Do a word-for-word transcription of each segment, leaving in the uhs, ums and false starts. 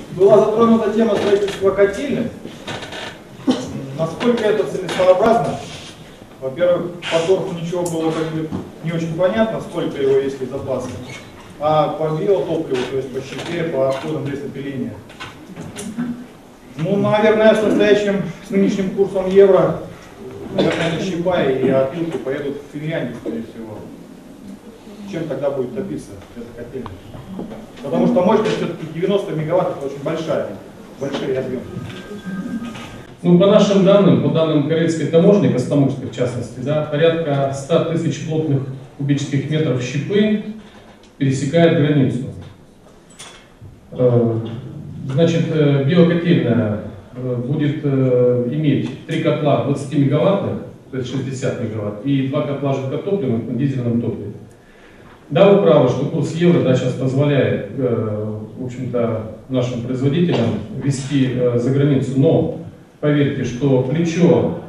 Была затронута тема строительства котельных. Насколько это целесообразно? Во-первых, по торфу ничего было как бы не очень понятно, сколько его есть в запасе. А по биотопливу, то есть по щепе, по отходам лесопиления. Ну, наверное, с настоящим, с нынешним курсом евро, наверное, щепа и опилки поедут в Финляндию, скорее всего. Чем тогда будет топиться эта котельная? Потому что мощность все-таки девяносто мегаватт, это очень большая, большие объемы. Ну, по нашим данным, по данным корейской таможни, Костомукской в частности, да, порядка ста тысяч плотных кубических метров щепы пересекает границу. Значит, биокотельная будет иметь три котла двадцати мегаваттных, то есть шестьдесят мегаватт, и два котла жидкотопливных на дизельном топливе. Да, вы правы, что курс евро, да, сейчас позволяет, в общем-то, нашим производителям везти за границу, но поверьте, что плечо,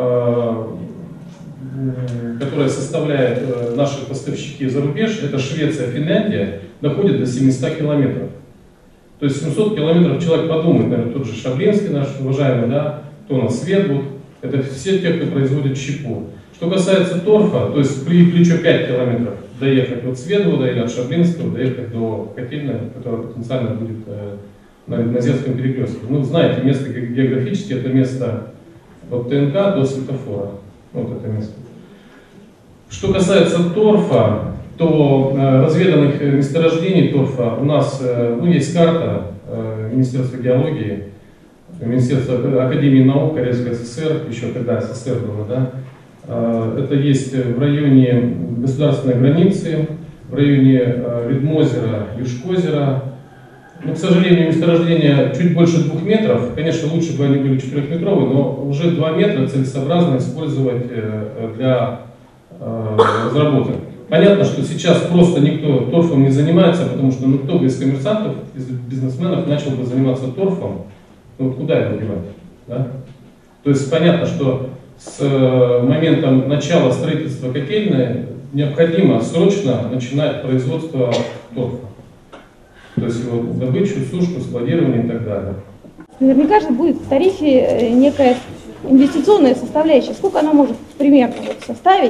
которое составляет наши поставщики за рубеж, это Швеция, Финляндия, доходит до семисот километров. То есть семьсот километров человек подумает, наверное, тот же Шаблинский наш уважаемый, да, кто у нас Светлуд, это все те, кто производит щепу. Что касается торфа, то есть при плечо пять километров доехать от Светлуда или от Шаблинского, доехать до котельной, которая потенциально будет э, на Виднозерском перекрестке. Ну, знаете, место географически, это место от ТНК до светофора. Вот это место. Что касается торфа, то э, разведанных месторождений торфа у нас э, ну, есть карта э, Министерства геологии, Министерства Академии наук Корейской ССР, еще когда СССР было, да. Э, это есть в районе государственной границы, в районе э, Видмозера, Юшкозера. Но, к сожалению, месторождения чуть больше двух метров. Конечно, лучше бы они были четырехметровые, но уже два метра целесообразно использовать э, для э, разработок. Понятно, что сейчас просто никто торфом не занимается, потому что ну, кто бы из коммерсантов, из бизнесменов начал бы заниматься торфом, ну вот куда его девать? Да? То есть понятно, что с моментом начала строительства котельной необходимо срочно начинать производство торфа. То есть его добычу, сушку, складирование и так далее. Наверняка же будет в тарифе некая инвестиционная составляющая. Сколько она может примерно вот составить?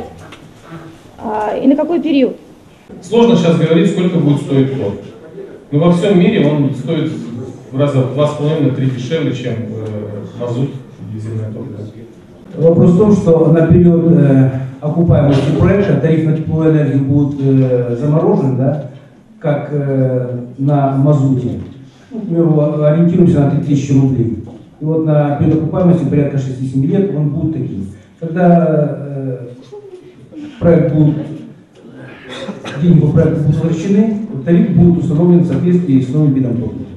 И на какой период? Сложно сейчас говорить, сколько будет стоить торф. Но во всем мире он стоит в раза в два с половиной-три дешевле, чем э, мазут, дизельное топливо. Вопрос в том, что на период э, окупаемости проекта тариф на тепловую энергию будет э, заморожен, да, как э, на мазуте. Мы ориентируемся на три тысячи рублей. И вот на период окупаемости порядка шести-семи лет он будет таким. Когда э, проект будет, деньги по проекту будут возвращены, тариф будет установлен в соответствии с новым видом топлива.